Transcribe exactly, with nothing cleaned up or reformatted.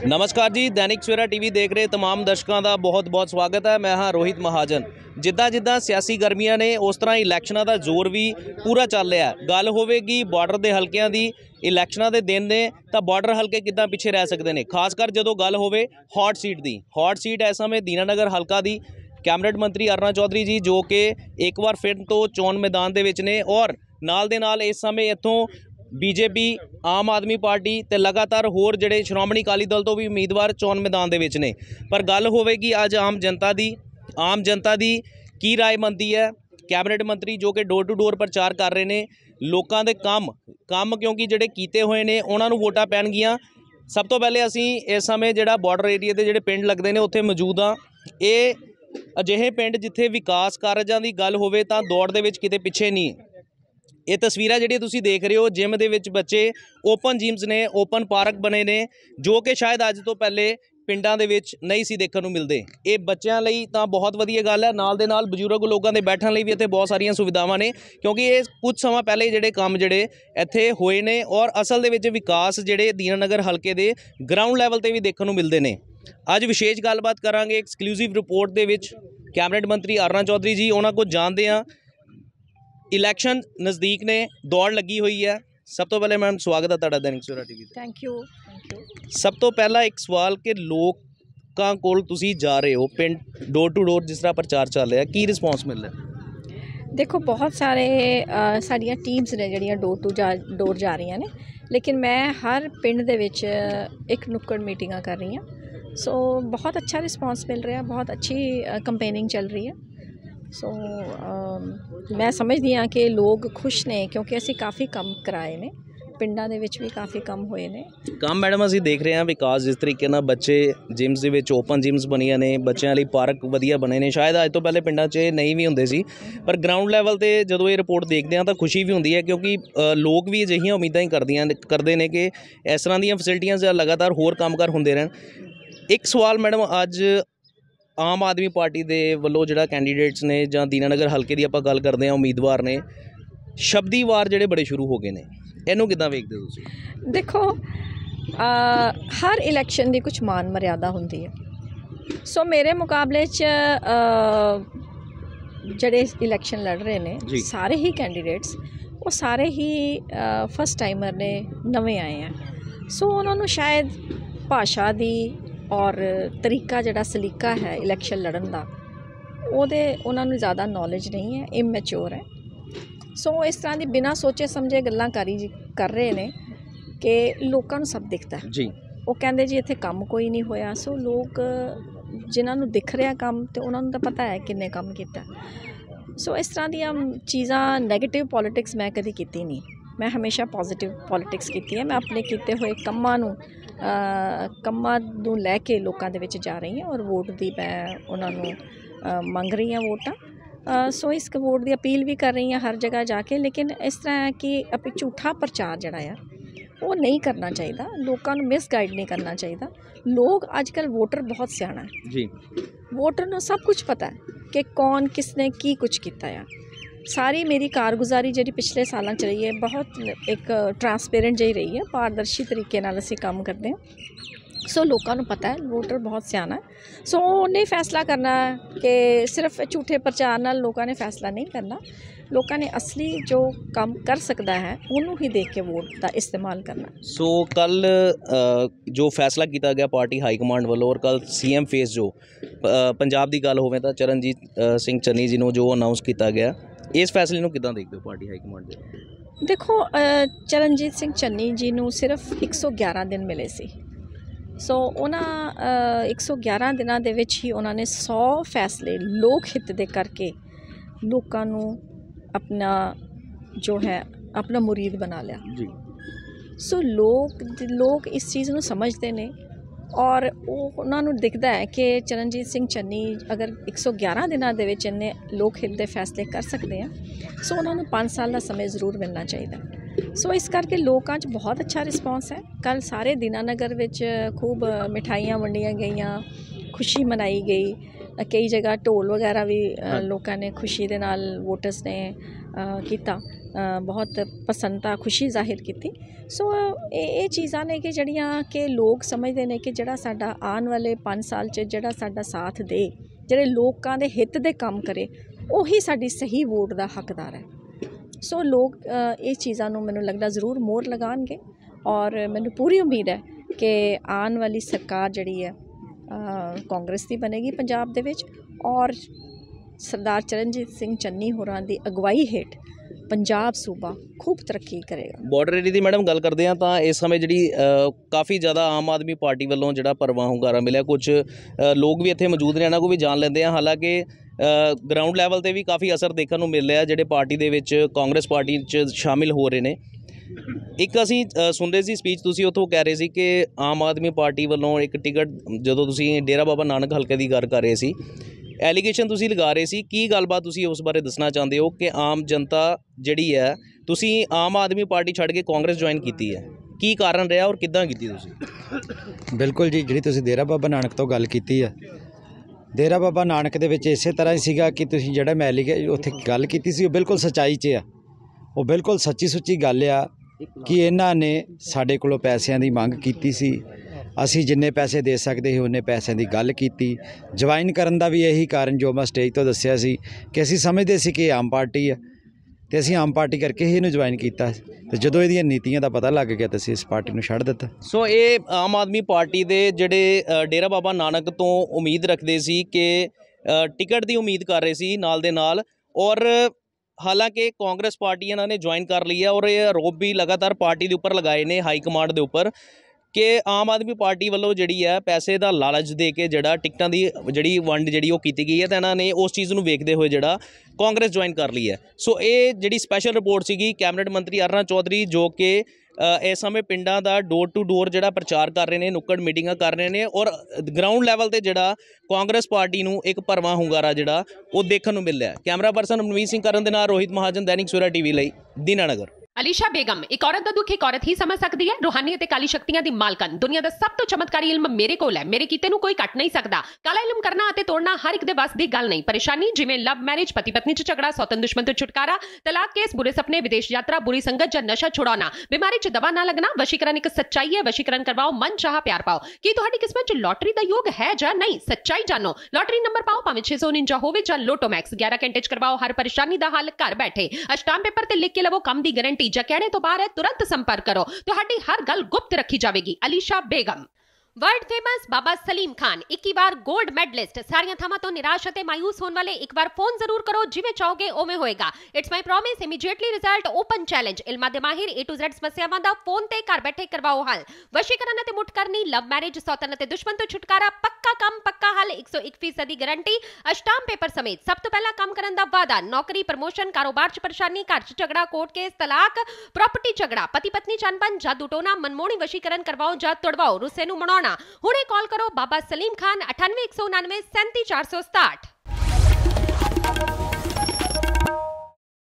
नमस्कार जी, दैनिक सवेरा टीवी देख रहे तमाम दर्शकों का बहुत बहुत स्वागत है। मैं हाँ रोहित महाजन। जिद्दां जिद्दां सियासी गर्मियां ने उस तरह इलैक्शनां दा जोर भी पूरा चल रहा है। गल होवेगी बॉर्डर के हल्कियां दी, इलैक्शनां दे दिन ने तां बॉर्डर हल्के किद्दां पिछे रह सकते हैं। खासकर जदों गल होवे हॉट सीट दी। हॉट सीट इस समय दीनानगर हल्का दी कैबिनेट मंत्री अरुणा चौधरी जी जो कि एक बार फिर तो चोण मैदान दे विच ने और नाल दे नाल इस समय इत्थों बीजेपी आम आदमी पार्टी ते लगातार होर जिहड़े श्रोमणी अकाली दल तो भी उम्मीदवार चोण मैदान दे विच ने। पर गल होवेगी अज आम जनता दी आम जनता दी की राय बनती है। कैबिनेट मंत्री जो कि डोर टू डोर प्रचार कर रहे हैं, लोगों के काम काम क्योंकि जिहड़े कीते हुए ने उन्हां नूं वोटां पैणगियां। सब तो पहले असीं इस समय जिहड़ा बॉर्डर एरिए दे जिहड़े पिंड लगदे ने उत्थे मौजूद हाँ। ये अजिहे पिंड जिथे विकास कारजां दी गल होवे तां दौड़ दे विच किते पिछे नहीं। ये तस्वीरां जिहड़ियां तुसीं देख रहे हो जिम दे विच बच्चे ओपन जिम्स ने, ओपन पार्क बने ने जो कि शायद अज तो पहले पिंडां दे विच नहीं सी देखण नूं मिलदे। ये बच्चों लई तां बहुत वधिया गल है। नाल दे नाल बजुर्ग लोगों के बैठण लई भी इत्थे बहुत सारियां सुविधावां ने क्योंकि ये कुछ सਮਾं पहले जिहड़े काम जिहड़े इत्थे होए ने और असल दे विच विकास जिहड़े दीनानगर हल्के दे ग्राउंड लैवल ते भी देखण नूं मिलदे ने। अज विशेष गलबात करांगे एक्सक्लूसिव रिपोर्ट दे विच कैबिनेट मंत्री अरुणा चौधरी जी उन्हां कोल जाणदे हां। इलैक्शन नज़दीक ने, दौड़ लगी हुई है। सब तो पहले मैम स्वागत है तुहाडा Dainik Savera TV. Thank you thank you. सब तो पहला एक सवाल कि लोकां कोल तुसीं जा रहे हो पिंड डोर टू डोर जिस तरह प्रचार चल रहा है, की रिस्पॉन्स मिल रहा है? देखो बहुत सारे साड़ियाँ टीम्स ने जिहड़ियां डोर टू जा डोर जा रही ने, लेकिन मैं हर पिंड दे विच एक नुक्कड़ मीटिंगां कर रही हूँ। सो बहुत अच्छा रिस्पॉन्स मिल रहा है, बहुत अच्छी कंपेनिंग चल रही है। सो so, मैं समझदी हाँ कि लोग खुश ने क्योंकि असी काफ़ी कम कराए ने, पिंडां दे विच भी काफ़ी कम होए ने काम। मैडम असीं देख रहे हैं विकास जिस तरीके नाल बच्चे जिम्स दे विच ओपन जिम्स बनिया ने, बच्चों लई पार्क वधिया बने ने, शायद अज तो पहले पिंडां 'च नहीं भी हुंदे सी। पर ग्राउंड लैवल ते जदों ये रिपोर्ट देखते हैं तो खुशी भी हुंदी है क्योंकि लोग भी अजिहियां उम्मीदां ही करदियां करदे ने कि इस तरह दीयां फैसिलिटियां लगातार होर कामगार हुंदे रहन। एक सवाल मैडम, अज आम आदमी पार्टी के वलों जिहड़ा कैंडीडेट्स ने जां दीनानगर हल्के की आपां गल करते हैं उम्मीदवार ने, शब्दी वार जिहड़े बड़े शुरू हो गए ने, इहनूं किद्दां वेखदे हो तुसीं? देखो आ, हर इलैक्शन की कुछ मान मर्यादा होंदी है। सो मेरे मुकाबले च जिहड़े इलैक्शन लड़ रहे ने सारे ही कैंडीडेट्स वो सारे ही फस्ट टाइमर ने, नवे आए हैं। सो उन्होंने शायद भाषा दी और तरीका जिहड़ा सलीका है इलैक्शन लड़न का ਉਹਦੇ ਉਹਨਾਂ ਨੂੰ ज़्यादा नॉलेज नहीं है, इमैच्योर है। सो इस तरह की बिना सोचे समझे गल्लां करी कर रहे ने कि लोगों को सब दिखता है जी। वो कहते जी इत्थे काम कोई नहीं होया। सो लोग जिन्होंने दिख रहा काम तो उन्होंने तो पता है किन्ने काम किया। सो इस तरह दी चीज़ां नैगेटिव पॉलिटिक्स मैं कभी की नहीं, मैं हमेशा पॉजिटिव पॉलिटिक्स की है। मैं अपने किए हुए कम्मां नूं कम्मां नूं लैके लोकां दे विच जा रही हूँ और वोट दी मैं उन्होंने मंग रही हूँ वोटां। सो इस वोट की अपील भी कर रही हूँ हर जगह जाके। लेकिन इस तरह है कि अपनी झूठा प्रचार जिहड़ा है वो नहीं करना चाहिए, लोगों को मिसगाइड नहीं करना चाहिए। लोग अजकल वोटर बहुत सियाणा है जी, वोटर को सब कुछ पता है कि कौन किसने की कुछ किया है। सारी मेरी कारगुजारी जी पिछले सालों च रही है बहुत एक ट्रांसपेरेंट जी रही है, पारदर्शी तरीके नाल असीं काम करते हैं। सो लोगों को पता है वोटर बहुत सियाना है। सो उन्हें फैसला करना कि सिर्फ झूठे प्रचार नाल लोगों ने फैसला नहीं करना, लोगों ने असली जो काम कर सकता है उन्होंने ही देख के वोट का इस्तेमाल करना। सो कल जो फैसला किया गया पार्टी हाईकमांड वालों और कल सी एम फेस जो पंजाब की गल होवे तां चरणजीत सिंह चन्नी जी ने जो अनाउंस किया गया, इस फैसले को किद्दां देखदे हो पार्टी हाईकमांड दे? देखो चरणजीत सिंह चन्नी जी को सिर्फ एक सौ ग्यारह दिन मिले सी। सो उन्होंने एक सौ ग्यारह दिनों के विच ही उन्होंने सौ फैसले लोक हित दे करके लोगों को अपना जो है अपना मुरीद बना लिया जी। सो लोग लोग इस चीज़ को समझते हैं और उन्होंने दिखता है कि चरणजीत सिंह चन्नी अगर एक सौ ग्यारह दिनों के विच इन्ने लोक हित के फैसले कर सकते हैं, सो उन्होंने पाँच साल का समय जरूर मिलना चाहिए। सो इस करके लोगों च बहुत अच्छा रिस्पॉन्स है। कल सारे दीनानगर विच खूब मिठाइयाँ वंडियां गईयां, खुशी मनाई गई। ਕਈ ਜਗ੍ਹਾ ਢੋਲ ਵਗੈਰਾ ਵੀ ਅ, ਲੋਕਾਂ ਨੇ ਖੁਸ਼ੀ ਦੇ ਨਾਲ ਵੋਟਰਸ ਨੇ ਅ, ਕੀਤਾ, ਅ, ਬਹੁਤ ਪਸੰਦਤਾ ਖੁਸ਼ੀ ਜ਼ਾਹਿਰ ਕੀਤੀ। ਸੋ ਇਹ ਇਹ ਚੀਜ਼ਾਂ ਨੇ ਕਿ ਜਿਹੜੀਆਂ ਕਿ ਲੋਕ ਸਮਝਦੇ ਨੇ ਕਿ ਜਿਹੜਾ ਸਾਡਾ ਆਉਣ ਵਾਲੇ ਪੰਜ ਸਾਲ 'ਚ ਜਿਹੜਾ ਸਾਡਾ ਸਾਥ ਦੇ, ਜਿਹੜੇ ਲੋਕਾਂ ਦੇ ਹਿੱਤ ਦੇ ਕੰਮ ਕਰੇ, ਉਹੀ ਸਾਡੀ ਸਹੀ ਵੋਟ ਦਾ ਹੱਕਦਾਰ ਹੈ। ਸੋ ਲੋਕ ਅ, ਇਹ ਚੀਜ਼ਾਂ ਨੂੰ ਮੈਨੂੰ ਲੱਗਦਾ ਜ਼ਰੂਰ ਮੋਹਰ ਲਗਾਉਣਗੇ ਔਰ ਮੈਨੂੰ ਪੂਰੀ ਉਮੀਦ ਹੈ ਕਿ ਆਉਣ ਵਾਲੀ ਸਰਕਾਰ ਜਿਹੜੀ ਹੈ ਅ, ਕਾਂਗਰਸ ਦੀ ਬਣੇਗੀ ਪੰਜਾਬ ਦੇ ਵਿੱਚ ਔਰ ਸਰਦਾਰ ਚਰਨਜੀਤ ਸਿੰਘ ਚੰਨੀ ਹੋਰਾਂ ਦੀ ਅਗਵਾਈ ਹੇਠ ਪੰਜਾਬ ਸੂਬਾ ਖੂਬ ਤਰੱਕੀ ਕਰੇਗਾ। ਬਾਰਡਰ ਏਰੀਆ ਦੀ ਮੈਡਮ ਗੱਲ ਕਰਦੇ ਹਾਂ ਤਾਂ ਇਸ ਸਮੇਂ ਜਿਹੜੀ ਕਾफ़ी ਜ਼ਿਆਦਾ ਆਮ ਆਦਮੀ ਪਾਰਟੀ ਵੱਲੋਂ ਜਿਹੜਾ ਭਰਵਾਂ ਹੁੰਗਾਰਾ ਮਿਲਿਆ, ਕੁਝ ਲੋਕ ਵੀ ਇੱਥੇ ਮੌਜੂਦ ਨੇ, ਇਹਨਾਂ ਕੋਲ ਵੀ ਜਾਣ ਲੈਂਦੇ ਹਾਂ। ਹਾਲਾਂਕਿ ਗਰਾਊਂਡ ਲੈਵਲ ਤੇ ਵੀ ਕਾफ़ी ਅਸਰ ਦੇਖਣ ਨੂੰ ਮਿਲ ਰਿਹਾ ਜਿਹੜੇ ਪਾਰਟੀ ਦੇ ਵਿੱਚ ਕਾਂਗਰਸ ਪਾਰਟੀ 'ਚ ਸ਼ਾਮਿਲ ਹੋ ਰਹੇ ਨੇ। ਇੱਕ ਅਸੀਂ ਸੁਣ ਰਹੇ ਸੀ ਸਪੀਚ, ਤੁਸੀਂ ਉੱਥੋਂ ਕਹਿ ਰਹੇ ਸੀ ਕਿ ਆਮ ਆਦਮੀ ਪਾਰਟੀ ਵੱਲੋਂ ਇੱਕ ਟਿਕਟ, ਜਦੋਂ ਤੁਸੀਂ ਡੇਰਾ ਬਾਬਾ ਨਾਨਕ ਹਲਕੇ ਦੀ ਗੱਲ ਕਰ ਰਹੇ ਸੀ, ਐਲੀਗੇਸ਼ਨ ਤੁਸੀਂ ਲਗਾ ਰਹੇ ਸੀ, ਕੀ ਗੱਲਬਾਤ ਤੁਸੀਂ ਉਸ ਬਾਰੇ ਦੱਸਣਾ ਚਾਹੁੰਦੇ ਹੋ ਕਿ ਆਮ ਜਨਤਾ ਜਿਹੜੀ ਹੈ, ਤੁਸੀਂ ਆਮ ਆਦਮੀ ਪਾਰਟੀ ਛੱਡ ਕੇ ਕਾਂਗਰਸ ਜੁਆਇਨ ਕੀਤੀ ਹੈ, ਕੀ ਕਾਰਨ ਰਿਹਾ ਔਰ ਕਿੱਦਾਂ ਕੀਤੀ ਤੁਸੀਂ? ਬਿਲਕੁਲ ਜੀ, ਜਿਹੜੀ ਤੁਸੀਂ ਡੇਰਾ ਬਾਬਾ ਨਾਨਕ ਤੋਂ ਗੱਲ ਕੀਤੀ ਹੈ, ਡੇਰਾ ਬਾਬਾ ਨਾਨਕ ਦੇ ਵਿੱਚ ਇਸੇ ਤਰ੍ਹਾਂ ਹੀ ਸੀਗਾ ਕਿ ਤੁਸੀਂ ਜਿਹੜਾ ਮੈਂ ਐਲੀਗੇ ਉੱਥੇ ਗੱਲ ਕੀਤੀ ਸੀ ਉਹ ਬਿਲਕੁਲ ਸੱਚਾਈ 'ਚ ਆ, ਉਹ ਬਿਲਕੁਲ ਸੱਚੀ ਸੁੱਚੀ ਗੱਲ ਆ ਕਿ ਇਹਨਾਂ ਨੇ ਸਾਡੇ ਕੋਲੋਂ ਪੈਸਿਆਂ ਦੀ ਮੰਗ ਕੀਤੀ ਸੀ। ਅਸੀਂ ਜਿੰਨੇ ਪੈਸੇ ਦੇ ਸਕਦੇ ਸੀ ਉਹਨੇ ਪੈਸਿਆਂ ਦੀ ਗੱਲ ਕੀਤੀ। ਜੁਆਇਨ ਕਰਨ ਦਾ ਵੀ ਇਹੀ ਕਾਰਨ ਜੋ ਮੈਂ ਸਟੇਜ ਤੋਂ ਦੱਸਿਆ ਸੀ ਕਿ ਅਸੀਂ ਸਮਝਦੇ ਸੀ ਕਿ ਇਹ ਆਮ ਪਾਰਟੀ ਆ ਅਤੇ ਅਸੀਂ ਆਮ ਪਾਰਟੀ ਕਰਕੇ ਹੀ ਇਹਨੂੰ ਜੁਆਇਨ ਕੀਤਾ। ਅਤੇ ਜਦੋਂ ਇਹਦੀਆਂ ਨੀਤੀਆਂ ਦਾ ਪਤਾ ਲੱਗ ਗਿਆ ਤਾਂ ਅਸੀਂ ਇਸ ਪਾਰਟੀ ਨੂੰ ਛੱਡ ਦਿੱਤਾ। ਸੋ ਇਹ ਆਮ ਆਦਮੀ ਪਾਰਟੀ ਦੇ ਜਿਹੜੇ ਡੇਰਾ ਬਾਬਾ ਨਾਨਕ ਤੋਂ ਉਮੀਦ ਰੱਖਦੇ ਸੀ ਕਿ ਟਿਕਟ ਦੀ ਉਮੀਦ ਕਰ ਰਹੇ ਸੀ ਨਾਲ ਦੇ ਨਾਲ, ਔਰ ਹਾਲਾਂਕਿ ਕਾਂਗਰਸ ਪਾਰਟੀ ਇਹਨਾਂ ਨੇ ਜੁਆਇਨ ਕਰ ਲਈ ਹੈ ਔਰ ਇਹ ਆਰੋਪ ਵੀ ਲਗਾਤਾਰ ਪਾਰਟੀ ਦੇ ਉੱਪਰ ਲਗਾਏ ਨੇ, ਹਾਈ ਕਮਾਂਡ ਦੇ ਉੱਪਰ, ਕਿ ਆਮ ਆਦਮੀ ਪਾਰਟੀ ਵੱਲੋਂ ਜਿਹੜੀ ਹੈ ਪੈਸੇ ਦਾ ਲਾਲਚ ਦੇ ਕੇ ਜਿਹੜਾ ਟਿਕਟਾਂ ਦੀ ਜਿਹੜੀ ਵੰਡ ਜਿਹੜੀ ਉਹ ਕੀਤੀ ਗਈ ਹੈ, ਤਾਂ ਇਹਨਾਂ ਨੇ ਉਸ ਚੀਜ਼ ਨੂੰ ਵੇਖਦੇ ਹੋਏ ਜਿਹੜਾ ਕਾਂਗਰਸ ਜੁਆਇਨ ਕਰ ਲਈ ਹੈ। ਸੋ ਇਹ ਜਿਹੜੀ ਸਪੈਸ਼ਲ ਰਿਪੋਰਟ ਸੀਗੀ ਕੈਬਨਿਟ ਮੰਤਰੀ ਅਰੁਣਾ ਚੌਧਰੀ, ਜੋ ਕਿ ਇਸ ਸਮੇਂ ਪਿੰਡਾਂ ਦਾ ਡੋਰ ਟੂ ਡੋਰ ਜਿਹੜਾ ਪ੍ਰਚਾਰ ਕਰ ਰਹੇ ਨੇ, ਨੁੱਕੜ ਮੀਟਿੰਗਾਂ ਕਰ ਰਹੇ ਨੇ ਔਰ ਗਰਾਊਂਡ ਲੈਵਲ ਤੇ ਜਿਹੜਾ ਕਾਂਗਰਸ ਪਾਰਟੀ ਨੂੰ ਇੱਕ ਭਰਵਾਂ ਹੁੰਗਾਰਾ ਜਿਹੜਾ ਉਹ ਦੇਖਣ ਨੂੰ ਮਿਲ ਰਿਹਾ। ਕੈਮਰਾ ਪਰਸਨ ਮਨਵੀਰ ਸਿੰਘ ਕਰਨ ਦੇ ਨਾਲ ਰੋਹਿਤ ਮਹਾਜਨ, ਦੈਨਿਕ ਸਵੇਰਾ ਟੀਵੀ ਲਈ ਦੀਨਾਨਗਰ। ਅਲੀਸ਼ਾ ਬੇਗਮ, ਇੱਕ ਔਰਤ ਦਾ ਦੁੱਖ ਇੱਕ ਔਰਤ ਹੀ ਸਮਝ ਸਕਦੀ ਹੈ। ਰੂਹਾਨੀ ਅਤੇ ਕਾਲੀ ਸ਼ਕਤੀਆਂ ਦੀ ਮਾਲਕਨ, ਦੁਨੀਆ ਦਾ ਸਭ ਤੋਂ ਚਮਤਕਾਰੀ ਇਲਮ ਮੇਰੇ ਕੋਲ ਹੈ, ਮੇਰੇ ਕੀਤੇ ਨੂੰ ਕੋਈ ਕੱਟ ਨਹੀਂ ਸਕਦਾ। ਕਾਲਾ ਇਲਮ ਕਰਨਾ ਅਤੇ ਤੋੜਨਾ ਹਰ ਇੱਕ ਦੇ ਵੱਸ ਦੀ ਗੱਲ ਨਹੀਂ। ਪਰੇਸ਼ਾਨੀ ਜਿਵੇਂ ਲਵ ਮੈਰਿਜ, ਪਤੀ ਪਤਨੀ 'ਚ ਝਗੜਾ, ਸੌਤਨ ਦੁਸ਼ਮਣ ਤੋਂ ਛੁਟਕਾਰਾ, ਤਲਾਕ ਕੇਸ, ਬੁਰੇ ਸੁਪਨੇ, ਵਿਦੇਸ਼ ਯਾਤਰਾ, ਬੁਰੀ ਸੰਗਤ ਜਾਂ ਨਸ਼ਾ ਛੁਡਾਉਣਾ, ਬਿਮਾਰੀ 'ਚ ਦਵਾ ਨਾ ਲੱਗਣਾ। ਵਸ਼ੀਕਰਨ ਇੱਕ ਸੱਚਾਈ ਹੈ, ਵਸ਼ੀਕਰਨ ਕਰਵਾਓ, ਮਨ ਚਾਹਾ ਪਿਆਰ ਪਾਓ। ਕੀ ਤੁਹਾਡੀ ਕਿਸਮਤ 'ਚ ਲੋਟਰੀ ਦਾ ਯੋਗ ਹੈ ਜਾਂ ਨਹੀਂ? ਸੱਚਾਈ ਜਾਣੋ। ਲੋਟਰੀ ਨੰਬਰ ਪਾਓ, ਭਾਵੇਂ ਛੇ ਸੌ ਉਨੰਜਾ ਹੋਵੇ ਜਾਂ ਲੋਟੋ ਮੈਕਸ। ਗਿਆਰਾਂ ਘੰਟੇ 'ਚ ਕਰਵਾਓ ਹਰ ਪਰੇਸ਼ਾਨੀ ਦਾ ਹੱਲ ਘਰ ਬੈਠੇ। ਅਸ਼ਟਾਮ ਪੇਪਰ ਤੇ ਲਿਖ ਕੇ ਲਵੋ ਕੰਮ ਦੀ ਗਾਰੰਟੀ। ਜਾਂ ਕਹਿਣੇ ਤੋਂ ਬਾਹਰ तुरंत संपर्क करो, ਤੁਹਾਡੀ ਹਰ ਗੱਲ ਗੁਪਤ ਰੱਖੀ ਜਾਵੇਗੀ। ਅਲੀਸ਼ਾ ਬੇਗਮ। वर्ल्ड फेमस बाबा सलीम खान इक्की बार गोल्ड मेडलिस्ट। सारियां थावां तो निराश अते मायूस होने वाले एक बार फोन जरूर करो, जिवें चाहोगे उवें होएगा। It's my promise, immediately result, open challenge. इल्मा दे माहिर ए टू ज़ेड समस्यावां दा फोन ते घर बैठे करवाओ हल। वशीकरण अते मुठ करनी, लव मैरिज, सौतन अते दुश्मन तो छुटकारा, पक्का काम पक्का हल, एक सौ एक फीसदी गारंटी, अष्टाम पेपर समेत। सब तो पहला काम करन दा वादा, नौकरी, प्रमोशन, कारोबार च परेशानी, घर च झगड़ा, कोर्ट केस, तलाक, प्रॉपर्टी झगड़ा, पति पत्नी च अनबन, जादू टोना, मनमोहनी वशीकरण करवाओ जां तोड़वाओ, रुस्से नूं मनाउणा। हुणे कॉल करो बाबा सलीम खान, अठानवे एक सौ उनानवे सैंती चार सौ सताहठ।